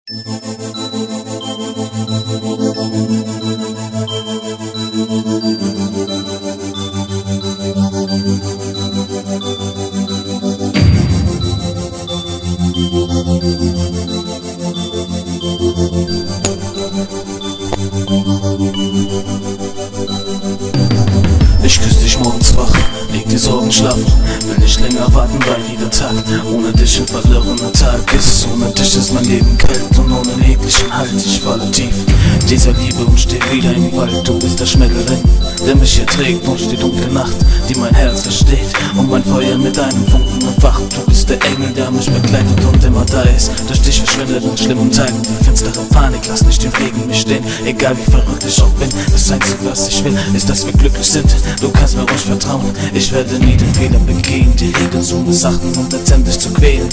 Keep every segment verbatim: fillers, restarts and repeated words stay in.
Ich küsse dich morgens wach, leg die Sorgen schlafen, will nicht länger warten, weil jeder Tag ohne dich ein verlorener Tag ist. Ohne dich ist mein Leben kalt und ohne jeglichen Halt. Ich falle tief dieser Liebe und steh wieder im Wald. Du bist der Schmetterling, der mich hier trägt durch die dunkle Nacht, die mein Herz versteht und mein Feuer mit einem Funken entfacht. Du bist der Engel, der mich begleitet und immer da ist. Durch dich verschwindet in schlimmen Tagen die finstere Panik. Lass nicht den Weg in mich stehen, egal wie verrückt ich auch bin. Das Einzige, was ich will, ist, dass wir glücklich sind. Du kannst mir ruhig vertrauen, ich werde nie den Fehler begehen, die Regeln zu missachten und letztendlich zu quälen.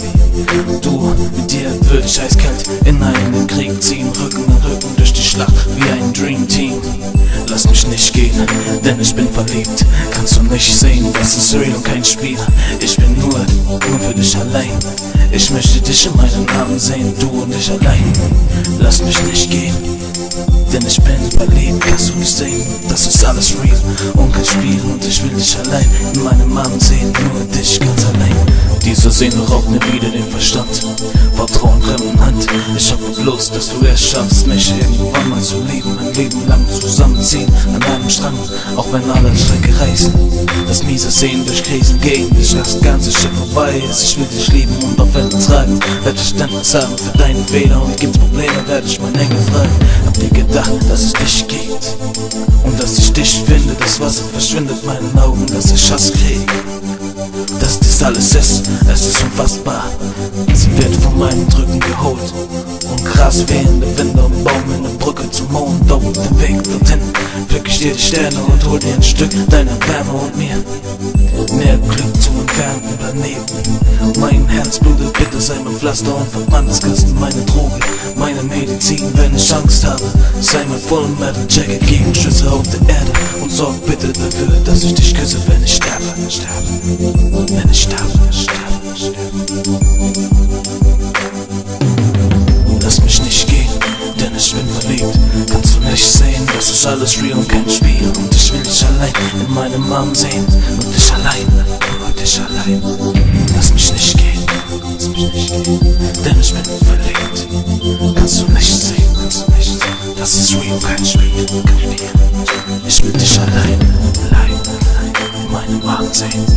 Du, mit dir würde ich eiskalt in einen Krieg ziehen, Rücken an Rücken durch die Schlacht wie ein Dream Team. Lass mich nicht gehen, denn ich bin verliebt. Kannst du nicht sehen, das ist real und kein Spiel. Ich bin nur, nur für dich allein. Ich möchte dich in meinen Armen sehen, du und ich allein. Lass mich nicht gehen, denn ich bin verliebt. Kannst du nicht sehen, das ist alles real und kein Spiel. Und ich will dich allein in meinem Arm sehen, nur dich ganz allein. Diese Sehnsucht raubt mir wieder den Verstand, Vertrauen fremden Hand. Ich hoffe bloß, dass du es schaffst, mich irgendwann mal zu lieben. Ein Leben lang zusammenziehen an einem Strand, auch wenn alle Strecke reißen. Das miese Sehen durch Krisen gegen dich, das ganze Schiff vorbei ist. Ich will dich lieben und auf Wellen tragen, werd Verständnis haben für deine Fehler. Und gibt's Probleme, werde ich mein Engel fragen. Hab dir gedacht, dass es dich gibt und dass ich dich finde. Das Wasser verschwindet in meinen Augen, dass ich Hass krieg. Dass dies alles ist, es ist unfassbar. Sie wird von meinen Drücken geholt und Gras wehende Winde und Baum in eine Brücke zum Mond. Auf dem Weg dorthin pflück ich dir die Sterne und hol dir ein Stück deiner Wärme und mir mehr Glück zum entfernten Planeten. Mein Herz blutet, bitte sei mein Pflaster und Verbandskasten, meine Droge, meine Medizin, wenn ich Angst habe. Sei mein Full Metal Jacket gegen Schüsse auf der Erde und sorg bitte dafür, dass ich dich küsse, wenn ich sterbe, sterbe, wenn ich sterbe, sterbe, sterbe. Lass mich nicht gehen, denn ich bin verliebt. Kannst du nicht sehen, das ist alles real und kein Spiel. Und ich will dich allein in meinem Arm sehen, und dich allein, nur dich allein. Lass mich nicht gehen, lass mich nicht gehen, denn ich bin verliebt. Kannst du nicht sehen, kannst du nicht sehen, das ist real, kein Spiel, kein Spiel. Ich will dich allein, allein, allein in meinem Arm sehen.